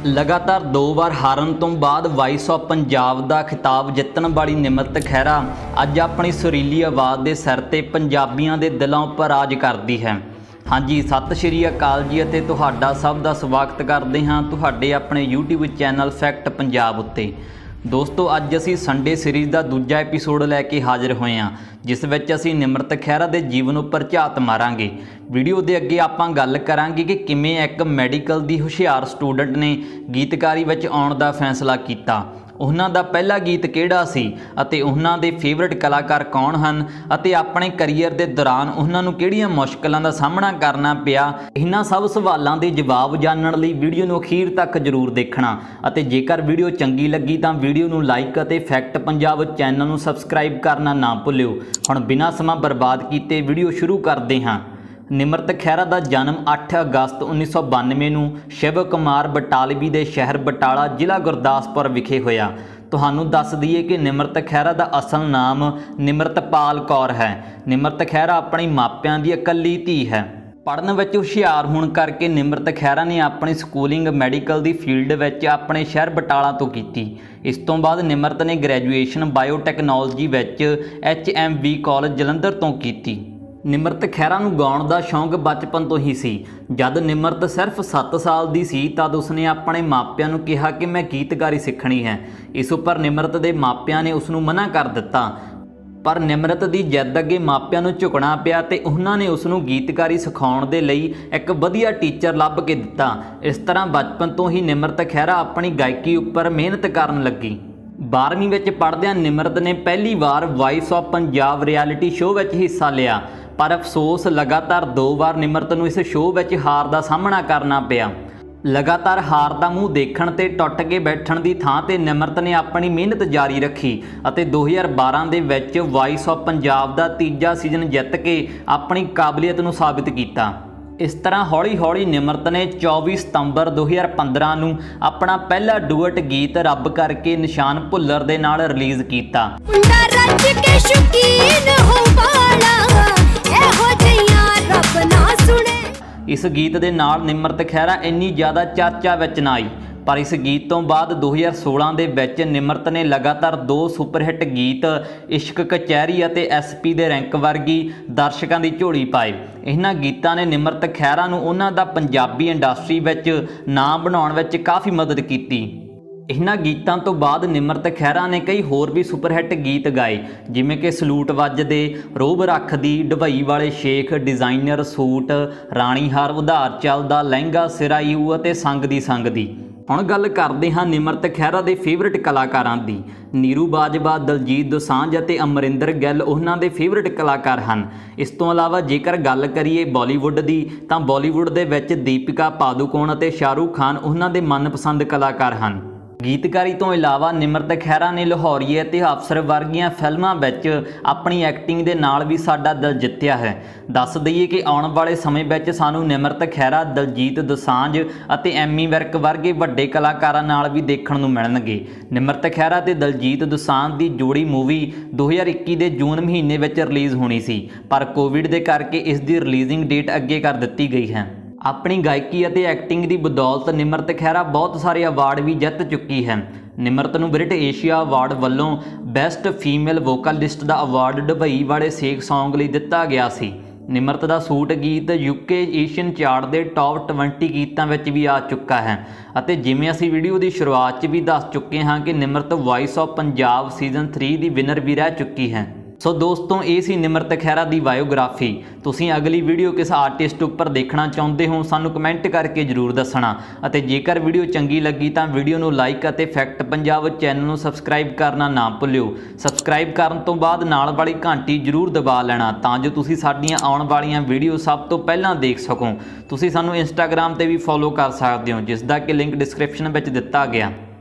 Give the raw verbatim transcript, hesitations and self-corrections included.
लगातार दो बार हारन तो बाद वाइस ऑफ पंजाब का खिताब जितन वाली निमरत खैरा अज अपनी सुरीली आवाज़ के सिर ते पंजाबियों के दिलों पर राज करती है। हाँ जी, सत श्री अकाल जी अते तुहाडा सब का स्वागत करते हाँ तुहाडे अपने यूट्यूब चैनल फैक्ट पंजाब उत्ते। दोस्तों अज असी संडे सीरीज़ का दूजा एपीसोड लैके हाजिर होए हाँ, जिस विच असी निमरत खैरा के जीवन उपर झात मारांगे। वीडियो के अगे आपां गल करांगे कि किवें एक मैडिकल की हुशियार स्टूडेंट ने गीतकारी विच आउण दा फैसला किया, उन्हां दा पहला गीत किहड़ा सी अते उन्हां दे फेवरेट कलाकार कौन हन अते अपने करियर के दौरान उन्हां नूं किहड़ियां मुश्किलों का सामना करना पिया। इन्हां सब सवालों के जवाब जानने लई वीडियो नूं अखीर तक जरूर देखना अते जेकर वीडियो चंगी लगी तो वीडियो नूं लाइक अते फैक्ट पंजाब चैनल नूं सबसक्राइब करना ना भुल्लिओ। हुण बिना समा बर्बाद कीते वीडियो शुरू करते हाँ। निमरत खैरा का जन्म अठ अगस्त उन्नीस सौ बानवे नूं शिव कुमार बटालवी के शहर बटाला जिला गुरदासपुर विखे होया। तुहानूं दस दईए कि निमरत खैरा का असल नाम निमरतपाल कौर है। निमरत खैरा अपने मापिਆਂ की इकल्ली धी है। पढ़न विच हुशियार होने करके निमरत खैरा ने अपनी स्कूलिंग मैडिकल की फील्ड विच अपने शहर बटाला तो की। इस तो बाद निमरत ने ग्रैजुएशन बायोटैक्नोलॉजी विच H M V college Jalandhar तो की। निमरत खैरा नूं गाउण दा शौक बचपन तो ही सी। जद निमरत सिर्फ सत्त साल दी सी तद उसने अपने मापिਆਂ नूं कहा कि मैं गीतकारी सीखनी है। इस उपर निमरत दे मापिਆਂ ने उसनूं मना कर दिता, पर निमरत दी जिद अगे मापिਆਂ नूं झुकना पिया ते उन्हां ने उसनूं गीतकारी सिखाउण दे लई एक वधिया टीचर लभ के दिता। इस तरह बचपन तो ही निमरत खैरा अपनी गायकी उपर मेहनत करन लगी। बारहवीं विच पढ़दिआं निमरत ने पहली बार voice of Punjab reality show विच हिस्सा लिया, पर अफसोस लगातार दो बार निमरत नूं इस शो विच हार का सामना करना पिया। लगातार हार का मूँह देखण ते टुट के बैठण की थां ते निमरत ने अपनी मेहनत जारी रखी अते दो हज़ार बारह दे विच वॉइस ऑफ पंजाब का तीजा सीजन जित के अपनी काबलियत नूं साबित किया। इस तरह हौली हौली निमरत ने चौबीस सितंबर दो हज़ार पंद्रह नूं अपना पहला डुएट गीत रब करके निशान भुल्लर दे नाल रिलीज़ किया। इस गीत दे नाल निमरत खैरा इन्नी ज़्यादा चर्चा विच ना आई, पर इस गीत तो बाद दो हज़ार सोलह दे विच निमरत ने लगातार दो सुपरहिट गीत इश्क कचहरी अते एस पी दे रैंक वर्गी दर्शकों की झोली पाए। इन्हां गीतां ने निमरत खैरा नूं उन्हां दा पंजाबी इंडस्ट्री विच नाम बनाउण विच काफ़ी मदद की। इन्हां गीतां तो बाद निमरत खैरा ने कई होर भी सुपरहिट गीत गाए, जिमें कि सलूट वजदे, रोब रखदी, डबई वाले शेख, डिजाइनर सूट, राणी हार उधार चलदा, लहंगा सिरा यू अते संग दी संग दी। हुण गल करदे हां निमरत खैरा दे फेवरेट कलाकारां दी। नीरू बाजवा, दलजीत दोसांझ अते अमरिंदर गिल उन्हां दे फेवरेट कलाकार हन। इस तो इलावा जेकर गल करिए बॉलीवुड दी तां बॉलीवुड दे विच दीपिका पादुकोण अते शाहरुख खान उन्हां दे मनपसंद कलाकार हन। गीतकारी तो इलावा निमरत खैरा ने लाहौरीए ते अफसर वर्गियां फिल्मां विच अपनी एक्टिंग दे नाल भी साडा दिल जित्तिया है। दस दईए कि आउण वाले समय विच सानूं निमरत खैरा, दलजीत दोसांझ अते एमी विर्क वर्गे वड्डे कलाकारां नाल भी देखण नूं मिलणगे। निमरत खैरा ते दलजीत दोसांझ दी जोड़ी मूवी दो हज़ार इक्की दे जून महीने विच रिलीज़ होनी सी, पर कोविड दे करके इस दी रिलीजिंग डेट अगे कर दित्ती गई है। अपनी गायकी अते एक्टिंग की बदौलत निमरत खैरा बहुत सारे अवार्ड भी जित चुकी है। निमरत नूं ब्रिट एशिया अवार्ड वालों बेस्ट फीमेल वोकलिस्ट का अवार्ड डबई वाले शेख सॉन्ग लई दिता गया सी। निमरत का सूट गीत यूके एशियन चार्ट के टॉप ट्वेंटी गीतों में भी आ चुका है। अते जिवें असीं वीडियो की शुरुआत च भी दस चुके हाँ कि Nimrat voice of Punjab season three की विनर भी रह चुकी है। सो दोस्तों ये सी निमरत खैरा की बायोग्राफी। तुसीं अगली वीडियो किस आर्टिस्ट उपर देखना चाहते हो सानू कमेंट करके जरूर दसना अते जेकर वीडियो चंगी लगी तो वीडियो नू लाइक अते फैक्ट पंजाब चैनल नू सबसक्राइब करना ना भुल्लिओ। सबसक्राइब करन तो बाद नाल वाली घंटी जरूर दबा लेना तां जो तुसीं साडीआं आउण वालीआं वीडियो सब तो पहलां देख सको। तुसीं सानू इंस्टाग्राम ते भी फॉलो कर सकते हो, जिसका कि लिंक डिस्क्रिप्शन विच दिता गया।